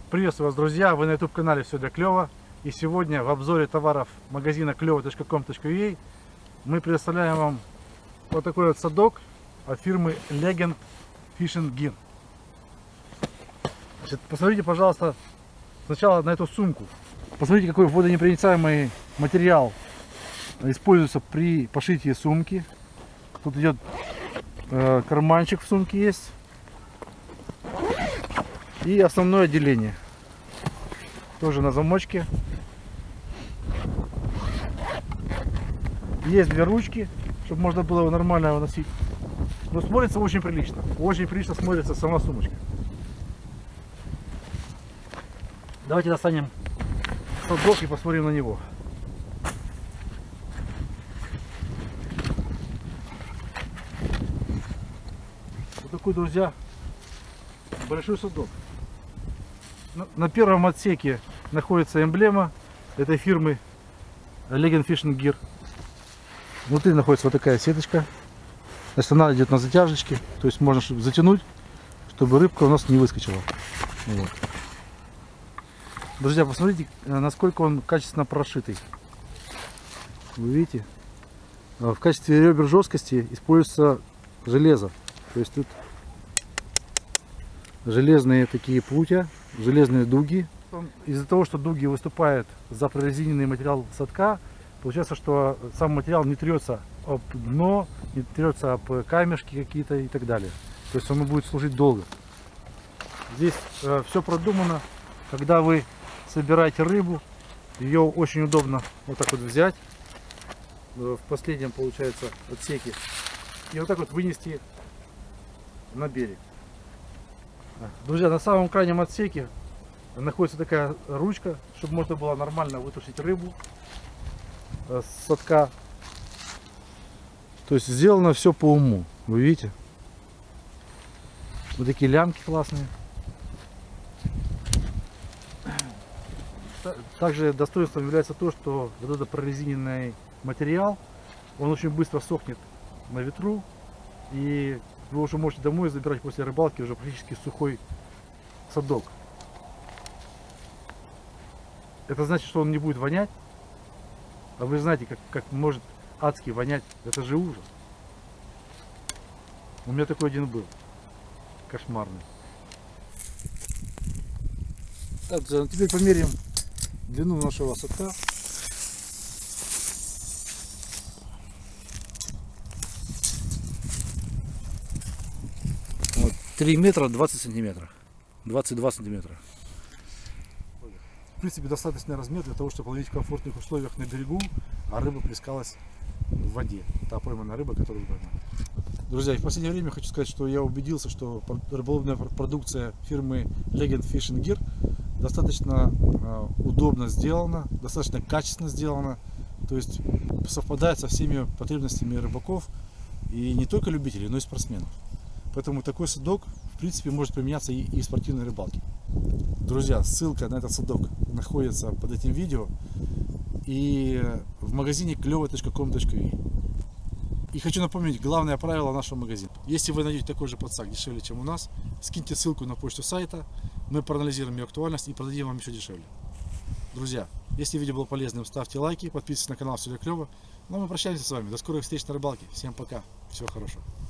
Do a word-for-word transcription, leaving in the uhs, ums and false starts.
Приветствую вас, друзья! Вы на YouTube канале Все для клёва. И сегодня в обзоре товаров магазина клёва точка ком точка ю а мы предоставляем вам вот такой вот садок от фирмы Legend Fishing Gear. Значит, посмотрите, пожалуйста, сначала на эту сумку. Посмотрите, какой водонепроницаемый материал используется при пошитии сумки. Тут идет э, карманчик в сумке есть. И основное отделение. Тоже на замочке. Есть две ручки, чтобы можно было его нормально его носить. Но смотрится очень прилично. Очень прилично смотрится сама сумочка. Давайте достанем садок и посмотрим на него. Вот такой, друзья, большой садок. На первом отсеке находится эмблема этой фирмы Legend Fishing Gear. Внутри находится вот такая сеточка. Значит, она идет на затяжечке, то есть можно затянуть, чтобы рыбка у нас не выскочила. Вот. Друзья, посмотрите, насколько он качественно прошитый. Вы видите? В качестве ребер жесткости используется железо. То есть тут железные такие прутья, железные дуги. Из-за того, что дуги выступают за прорезиненный материал садка, получается, что сам материал не трется об дно, не трется об камешки какие-то и так далее. То есть он будет служить долго. Здесь э, все продумано. Когда вы собираете рыбу, ее очень удобно вот так вот взять в последнем, получается, отсеке и вот так вот вынести на берег. Друзья, на самом крайнем отсеке находится такая ручка, чтобы можно было нормально вытащить рыбу с садка. То есть сделано все по уму. Вы видите? Вот такие лямки классные. Также достоинством является то, что вот этот прорезиненный материал, он очень быстро сохнет на ветру, и вы уже можете домой забирать после рыбалки уже практически сухой садок. Это значит, что он не будет вонять. А вы знаете, как, как может адски вонять. Это же ужас. У меня такой один был. Кошмарный. Так, теперь померяем длину нашего садка. Вот, три метра двадцать сантиметров. двадцать два сантиметра. В принципе, достаточный размер для того, чтобы ловить в комфортных условиях на берегу, а рыба плескалась в воде. Та пойманная рыба, которую вы поймали. Друзья, и в последнее время хочу сказать, что я убедился, что рыболовная продукция фирмы Legend Fishing Gear достаточно э, удобно сделана, достаточно качественно сделана, то есть совпадает со всеми потребностями рыбаков, и не только любителей, но и спортсменов. Поэтому такой садок, в принципе, может применяться и, и в спортивной рыбалке. Друзья, ссылка на этот садок находится под этим видео и в магазине клёва точка ком точка ю а. И хочу напомнить главное правило нашего магазина. Если вы найдете такой же подсак дешевле, чем у нас, скиньте ссылку на почту сайта, мы проанализируем ее актуальность и продадим вам еще дешевле. Друзья, если видео было полезным, ставьте лайки, подписывайтесь на канал Все для клёва. Ну а мы прощаемся с вами. До скорых встреч на рыбалке. Всем пока. Всего хорошего.